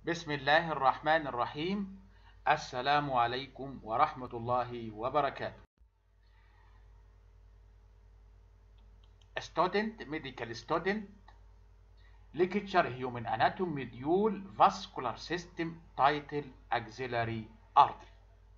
بسم الله الرحمن الرحيم. السلام عليكم ورحمة الله وبركاته. medical student, lecture human anatomy module vascular system, title axillary artery.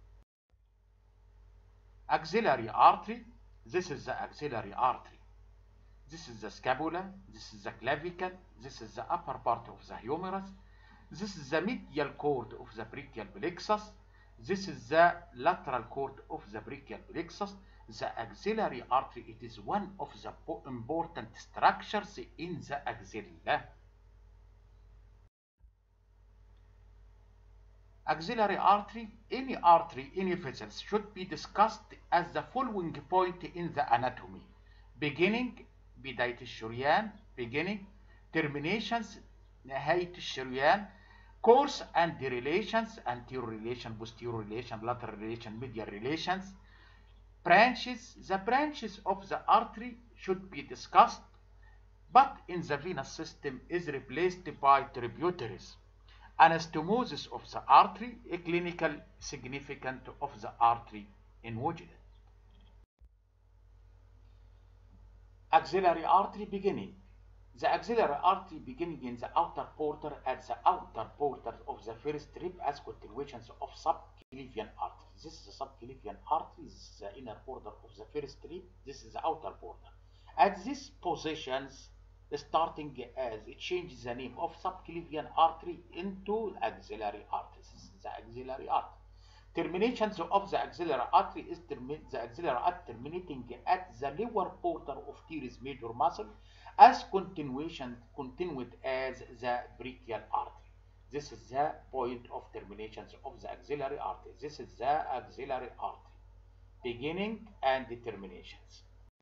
Axillary artery, this is the axillary artery. This is the scapula, this is the clavicle, this is the upper part of the humerus. This is the medial cord of the brachial plexus. This is the lateral cord of the brachial plexus. The axillary artery, it is one of the important structures in the axilla. Axillary artery, any vessels should be discussed as the following point in the anatomy. Beginning, بداية الشريان, beginning, terminations, نهاية الشريان, course and relations, anterior relation, posterior relation, lateral relation, medial relations, branches. The branches of the artery should be discussed, but in the venous system is replaced by tributaries. Anastomosis of the artery, a clinical significance of the artery in وجدت. Axillary artery beginning. The axillary artery beginning in the outer porter at the outer porter of the first rib as continuations of subclavian artery. This is the subclavian artery, this is the inner border of the first rib, this is the outer border. At these positions, starting as it changes the name of subclavian artery into axillary artery. This is the axillary artery. Terminations of the axillary artery is the axillary artery terminating at the lower porter of teres major muscle as continued as the brachial artery. This is the point of terminations of the axillary artery. This is the axillary artery, beginning and terminations.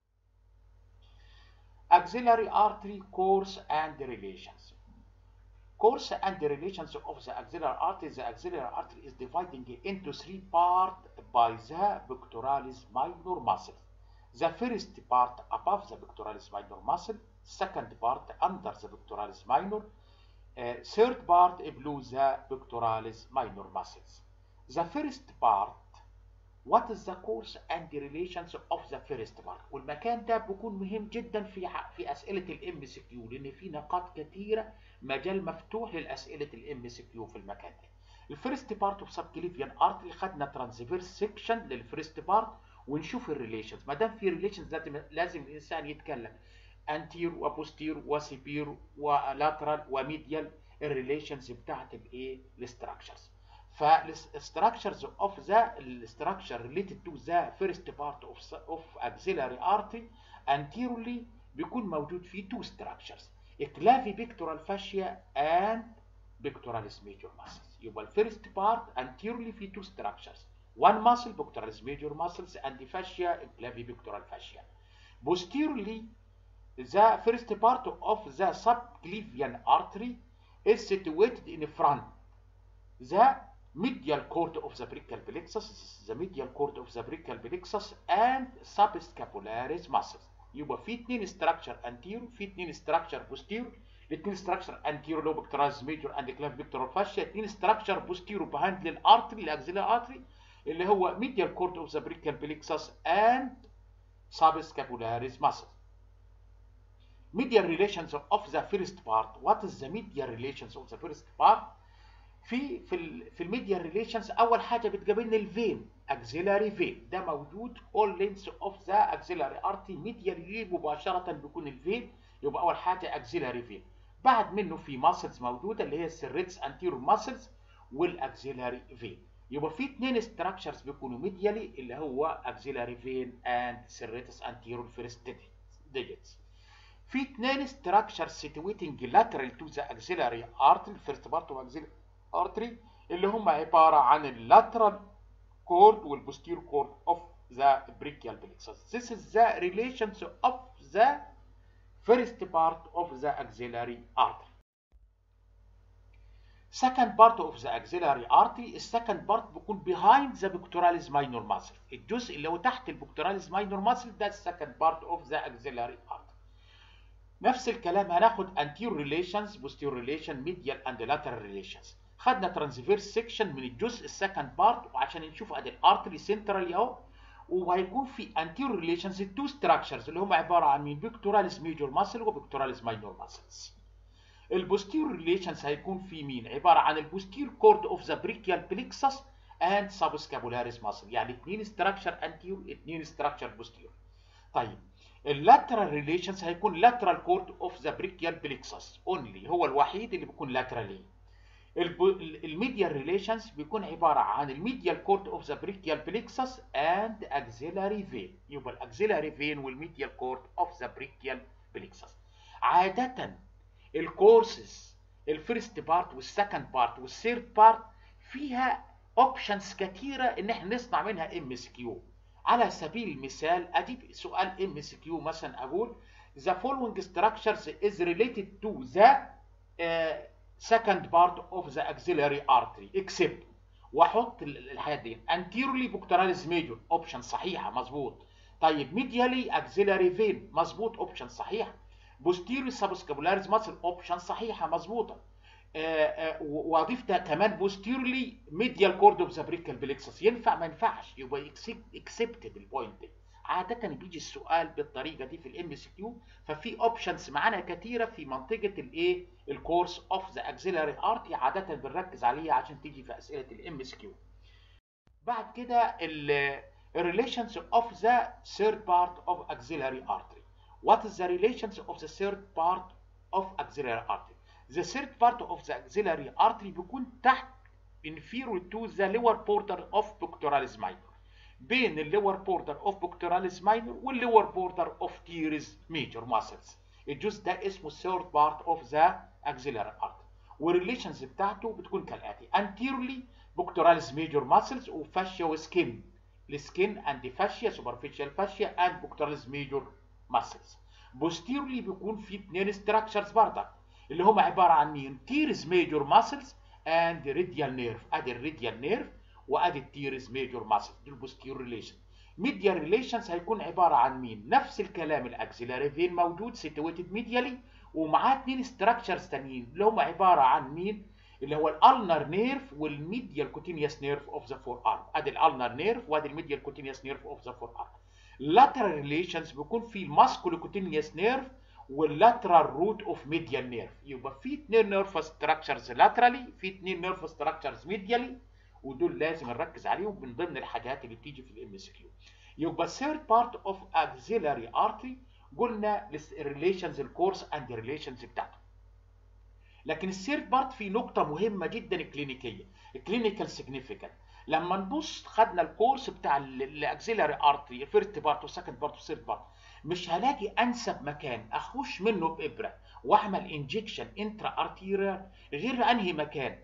Axillary artery course and relations. Course and the relations of the axillary artery. The axillary artery is dividing into three parts by the pectoralis minor muscle. The first part above the pectoralis minor muscle, second part under the pectoralis minor, third part below the pectoralis minor muscles. The first part, what is the course and the relations of the first part؟ والمكان ده بيكون مهم جدا في اسئله الام سي كيو، لان في نقاط كثيره، مجال مفتوح للاسئله الام سي كيو في المكان ده. الفيرست بارت اوف سبكليفيان ارتري خدنا ترانسفيرس سيكشن للفيرست بارت ونشوف الريليشنز. ما دام في ريليشنز لازم الانسان يتكلم انتير وبوستير وسيبير ولاترال وميديال، الريليشنز بتاعت الايه؟ الستراكشرز. فالستراكشرز اوف ذا الستراكشر ريليتد تو ذا فيرست بارت اوف اكسيلاري ارتري انتيرولي بيكون موجود فيه تو ستراكشرز، كلافي بيكتورال فاشيا اند بيكتوراليس ميجور ماسلز. يبقى الفيرست بارت انتيرولي فيه تو ستراكشرز، one muscle pectoralis major muscles and the fascia clavipectoral fascia. Posteriorly, the first part of the subclavian artery is situated in front. The medial cord of the brachial plexus, the medial cord of the brachial plexus and subscapularis muscles. يبقى في اثنين structure anterior، في اثنين structure posterior. الاثنين structure anterior low pectoralis major and clavipectoral fascia، اثنين structure posterior behind للارتري الاكسيلاري ارتري اللي هو medial cord of the brachial plexus and subscapularis muscles. Medial relations of the first part. What is the medial relations of the first part؟ في الميديال ريليشنز اول حاجه بتقابلنا الفين، اكسيلاري فين، ده موجود all lengths of the axillary artery medially مباشره بيكون الفين. يبقى اول حاجه اكسيلاري فين، بعد منه في ماسلز موجوده اللي هي السيريتس انتيرور ماسلز والاكسيلاري فين. يبقى في اثنين ستراكشرز بيكونوا ميديالي اللي هو اكسيلاري فين اند سيريتس انتيرور فيرست ديجيتس. في اثنين ستراكشرز سيتويتنج لاترال تو ذا اكسيلاري ارتري، الفيرست بارت اوف اكسيلاري artery اللي هم عبارة عن اللاترال كورد والبوستير كورد of the brachial plexus. This is the relations of the first part of the axillary artery. Second part of the axillary artery، السكند بارت بيكون behind the pectoralis minor muscle، الجزء اللي هو تحت البكتوراليس minor muscle ده السكند بارت of the axillary artery. نفس الكلام هناخد anterior relations, posterior relation, medial and lateral relations. خدنا ترانسفيرس سيكشن من الجزء السكند بارت، وعشان نشوف ادي الارتري سنترال اهو، وهيكون في انتيريور ريليشنز تو ستراكشرز اللي هم عباره عن مين؟ بيكتوراليس ميجور ماسل وبيكتوراليس ماينور ماسلز. البوستيريور ريليشنز هيكون في مين؟ عباره عن البوستير كورد اوف ذا بريكيال بليكسس اند سابسكابولاريس ماسل، يعني اثنين ستراكشر انتيور اثنين ستراكشر بوستيريور. طيب اللاترال ريليشنز هيكون لاترال كورد اوف ذا بريكيال بليكسس اونلي، هو الوحيد اللي بيكون لاترالي. الميديال ريليشنز بيكون عباره عن الميديال كورد اوف ذا بريكيال بليكسس اند اكسيلاري فين، يبقى الاكسيلاري فين والميديال كورد اوف ذا بريكيال بليكسس. عاده الكورسز الفيرست بارت والسكند بارت والثيرد بارت فيها اوبشنز كتيره ان احنا نصنع منها ام اس كيو. على سبيل المثال اجيب سؤال ام اس كيو مثلا اقول the following structures is related to the second part of the axillary artery except، واحط الحاجات دي anteriorly pectoralis major اوبشن صحيحه مظبوط. طيب medially axillary vein مظبوط اوبشن صحيح. posterior subscapularis muscle اوبشن صحيحه مظبوطه. واضيف كمان posteriorly medial cord of the brachial plexus ينفع ما ينفعش؟ يبقى accepted البوينت دي. عاده بيجي السؤال بالطريقه دي في الام اس كيو، ففي اوبشنز معانا كتيره في منطقه الايه؟ الكورس اوف ذا اكسيلاري ارتي، عاده بنركز عليها عشان تيجي في اسئله الام اس كيو. بعد كده الريليشنز اوف ذا third part of axillary artery. What is the relations of the third part of axillary artery? The third part of the axillary artery بيكون تحت inferior to the lower border of pectoralis minor، بين اللور بوردر اوف بوكتوراليس ماينور واللور بوردر اوف تيريز ميجور ماسلز. الجزء ده اسمه الثيرد بارت اوف ذا اكسيلاري ارتري، والريليشنز بتاعته بتكون كالاتي: انتيرلي بوكتوراليس ميجور ماسلز وفاشيا وسكين، السكين اند فاشيا سوبرفيشال فاشيا اند بوكتوراليس ميجور ماسلز. بوستيرلي بيكون في اثنين ستراكشرز بردك اللي هم عباره عن مين؟ تيريز ميجور ماسلز اند ريديال نيرف، ادي الريديال نيرف وادي التيريز ميجور ماسل، دول بوستيريور ريليشن. ميديال ريليشنز هيكون عباره عن مين؟ نفس الكلام، الاكسيلاري فين موجود سيتويتد ميديالي ومعاه اثنين ستراكشرز ثانيين اللي هم عباره عن مين؟ اللي هو الالنر نيرف والميديال كوتينيوس نيرف اوف ذا فور ارم، ادي الالنر نيرف وادي الميديال كوتينيوس نيرف اوف ذا فور ارم. لاترال ريليشنز بيكون في الماسكولو كوتينيوس نيرف واللاترال روت اوف ميديال نيرف، يبقى في اثنين نيرف ستراكشرز لاترالي، في اثنين نيرف ستراكشرز ميديالي، ودول لازم نركز عليهم من ضمن الحاجات اللي بتيجي في الام اس كيو. يبقى third part of axillary artery قلنا الريليشنز الكورس اند ريليشنز بتاعته. لكن الثيرد بارت في نقطه مهمه جدا كلينيكيه، الكلينيكال سيجنيفيكانت. لما نبص خدنا الكورس بتاع الاكسيلاري ارتري الفيرست بارت والسكند بارت والثيرد بارت، مش هلاقي انسب مكان اخش منه بابره واعمل انجكشن انترا ارتيريال غير انهي مكان؟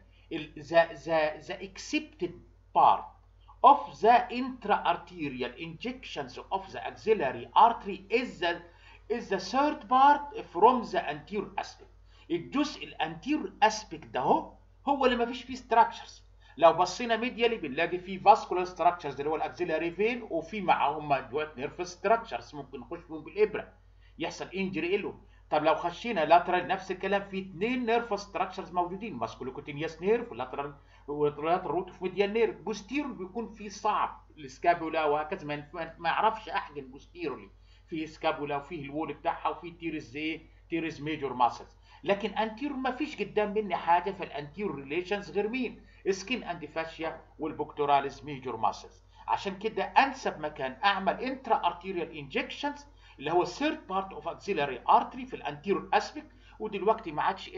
the accepted part of the intra-arterial injections of the axillary artery is the third part from the anterior aspect. الجزء الانتيريور aspect ده هو اللي ما فيش فيه structures. لو بصينا ميديالي بنلاقي فيه vascular structures اللي هو الاكسيلاري فين، وفي معاهم مجموعه نيرف structures ممكن نخش فيهم بالابره يحصل انجري له. طب لو خشينا لاترال نفس الكلام، في اثنين نيرف ستراكشرز موجودين، ماسكولوكوتينيوس نيرف ولاترال روت اوف ميديال نيرف. بوستيرول بيكون في صعب السكابولا وهكذا، ما يعرفش احجن بوستيرولي، في سكابولا وفيه الوول بتاعها وفيه تيرز تيرز ميجور ماسلز. لكن انتيرور ما فيش قدام مني حاجه في الانتيرور ريليشنز غير مين؟ سكين اند فاشيا والبوكتوراليس ميجور ماسلز. عشان كده انسب مكان اعمل انترا ارتيريال انجكشنز اللي هو الثيرد بارت اوف اكسيلاري ارتري في الانتيرور اسبكت. ودلوقتي ما عادش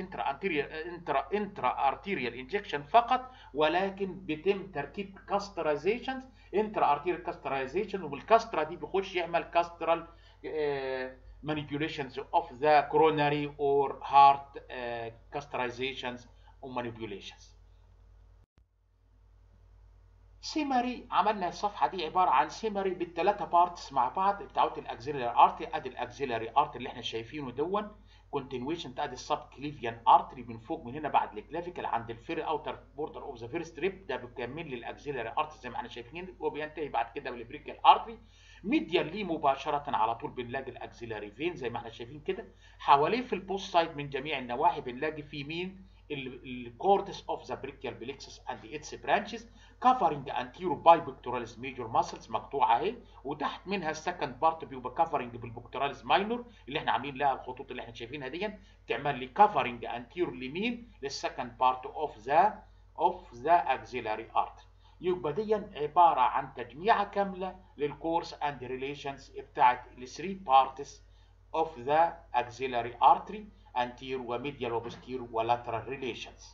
انترا ارتيريال انجكشن فقط، ولكن بيتم تركيب كاسترايزيشن، انترا ارتيريال كاسترايزيشن، والكاسترا دي بيخش يعمل كاسترال manipulations of the coronary or heart castrations or manipulations. سيمري عملنا الصفحه دي عباره عن سيمري بالثلاثه بارتس مع بعض بتاعت الاكسيلاري ارتري. ادي الاكسيلاري ارتري اللي احنا شايفينه دون كونتينويشن بتاع السب كليفيان ارتري من فوق من هنا بعد الكلافيكال عند الفيري اوتر بوردر اوف ذا فيرست ريب، ده بيكمل لي الاكسيلاري ارتري زي ما احنا شايفين، وبينتهي بعد كده بالبريكال ارتري. ميديال ليه مباشره على طول بنلاقي الاكسيلاري فين زي ما احنا شايفين كده، حواليه في البوست سايد من جميع النواحي بنلاقي في مين؟ الكورتس اوف ذا بريكيال بليكسس اند اتس برانشز كفرنج انتيرو باي بكتوراليز ميجور ماسلز مقطوعه اهي، وتحت منها السكند بارت بيبقى كفرنج بالبكتوراليز ماينور اللي احنا عاملين لها الخطوط اللي احنا شايفينها دي، تعمل لي كفرنج انتيرو لمين؟ للسكند بارت اوف ذا اكسيلاري ارتري. يبقى دي عباره عن تجميعه كامله للكورس اند ريليشنز بتاعت الثري بارتس اوف ذا اكسيلاري ارتري anterior وميديال وبوستيريور ولاترال relations.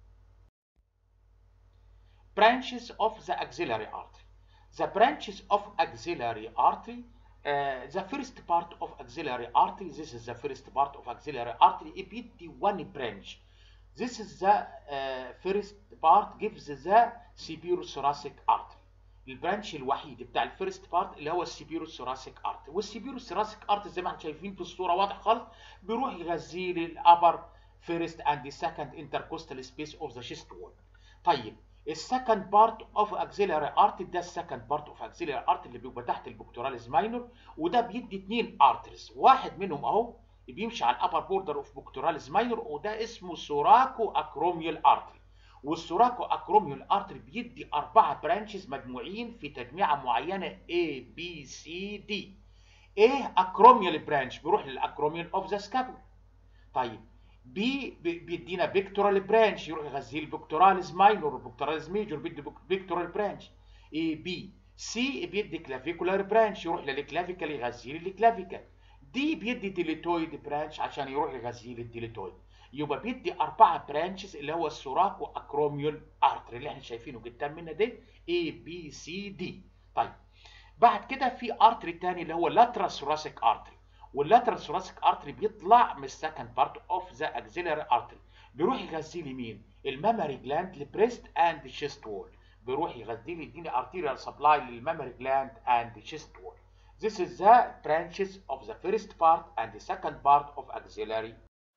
Branches of the axillary artery. The branches of axillary artery, the first part of axillary artery, this is the first part of axillary artery, بيدي one branch. This is the first part gives the superior-thoracic artery. البرانش الوحيد بتاع الفيرست بارت اللي هو السبيروثوراسيك ارتري، والسبيروثوراسيك ارتري زي ما احنا شايفين في الصوره واضح خالص بيروح يغذي لي الابر فيرست اند سكند انتركوستال سبيس اوف ذا شيست وول. طيب السكند بارت اوف اكسيلاري ارتري ده السكند بارت اوف اكسيلاري ارتري اللي بيبقى تحت البكتوراليز ماينور، وده بيدي اثنين ارتريز، واحد منهم اهو بيمشي على الابر بوردر اوف بكتوراليز ماينور وده اسمه سوراكو اكروميال ارتري، والسوراكو اكروميال ارتري بيدي 4 برانشز مجموعين في تجميعه معينه A B C D. ايه اكروميال برانش بيروح للاكروميال اوف ذا سكابول. طيب بي بيدينا بيكتورال برانش يروح يغذي البكتوراليز ماينور والبكتوراليز ميجور بيدي بيكتورال برانش. اي بي سي بيدي كلافيكولار برانش يروح للكلافيكال يغذي لي الكلافيكال. دي بيدي ديليتويد برانش عشان يروح يغذي لي الديليتويد. يبقى بيدي 4 برانشز اللي هو السوراكو اكروميال ارتري اللي احنا شايفينه قدام منا ده اي بي سي دي. طيب بعد كده في ارتري تاني اللي هو لاترال ثوراسيك ارتري، واللاترال ثوراسيك ارتري بيطلع من السكند بارت اوف ذا اكسيلاري ارتري، بيروح يغذي لي مين؟ المامري جلاند البريست اند شيست وول، بيروح يغذي لي يديني ارتيريال سبلاي للمامري جلاند اند شيست وول. This is the branches of the first part and the second part of axillary.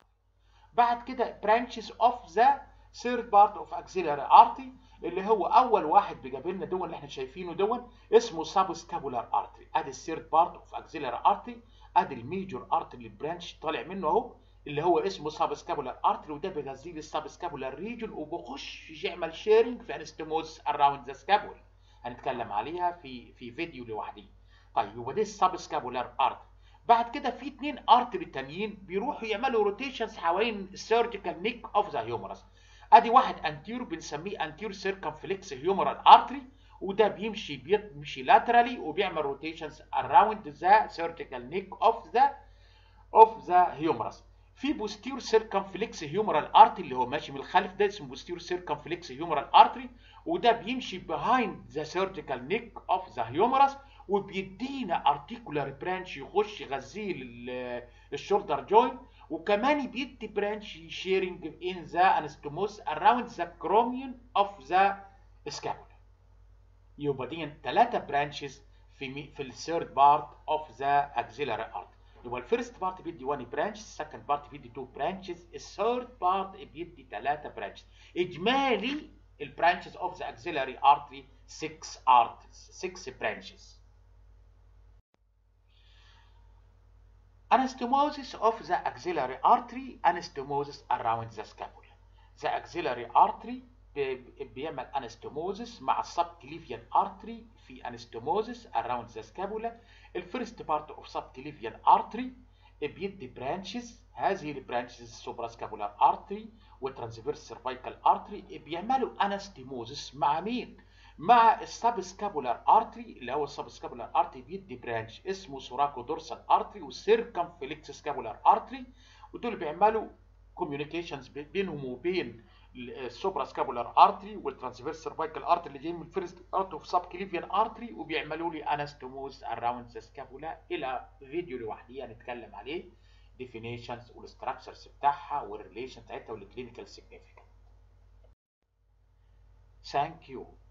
بعد كده branches of the third part of axillary artery اللي هو اول واحد بيقابلنا دون اللي احنا شايفينه دون اسمه subscapular artery. ادي الثيرد بارت اوف axillary artery، ادي الميجور ارتري برانش طالع منه اهو اللي هو اسمه subscapular artery، وده بيغذي لي السبسكابولار ريجون وبيخش يعمل شيرنج في انستموز اراوند ذا سكابول، هنتكلم عليها في فيديو لوحدي. طيب يبقى ده السبسكابولار ارتري. بعد كده في 2 ارتري تانيين بيروحوا يعملوا روتيشنز حوالين السيرجيكال نيك اوف ذا هيومرس. ادي واحد انتيرو بنسميه انتيرو سيركمفلكس هيومرال ارتري، وده بيمشي لاترالي وبيعمل روتيشنز اراوند ذا سيرجيكال نيك اوف ذا هيومرس. في بوستيرو سيركمفلكس هيومرال ارتري اللي هو ماشي من الخلف ده اسمه بوستيرو سيركمفلكس هيومرال ارتري، وده بيمشي behind ذا سيرجيكال نيك اوف ذا هيومرس وبيدينا ارتيكولار برانش يخش يغذيه الشولدر جوينت، وكمان بيدي برانش شيرنج ان ذا انستوموس اراوند ذا كروميون اوف ذا سكابولا. يبقى دي 3 برانشز في الثيرد بارت اوف ذا اكسيلاري ارتري. يبقى الفيرست بارت بيدي 1 برانش، السكند بارت بيدي 2 برانشز، الثيرد بارت بيدي 3 برانشز. اجمالي البرانشز اوف ذا اكسيلاري ارتري 6 برانشز. Anastomosis of the axillary artery, anastomosis around the scapula. The axillary artery بيعمل anastomosis مع subclavian artery في anastomosis around the scapula. الفيرست بارت اوف subclavian artery بيدي branches، هذه البرانشز suprascapular artery وترانسفيرس cervical artery بيعملوا anastomosis مع مين؟ مع السبسكابولار ارتري اللي هو السبسكابولار ارتري بيدي برانش اسمه سوراكو دورسال ارتري والسيركمفلكس سكابولار ارتري، ودول بيعملوا كوميونيكيشنز بينهم وبين السوبرا سكابولار ارتري والترانسفيرس سيرفايكال ارتري اللي جايين من الفيرست بارت اوف سب كليفيان ارتري، وبيعملوا لي انستوموز اراوند ذا سكابولا. الى فيديو لوحدي هنتكلم عليه ديفينيشنز والستراكشرز بتاعها والريليشن بتاعتها والكلينيكال سيجنيفيكانت. ثانك يو.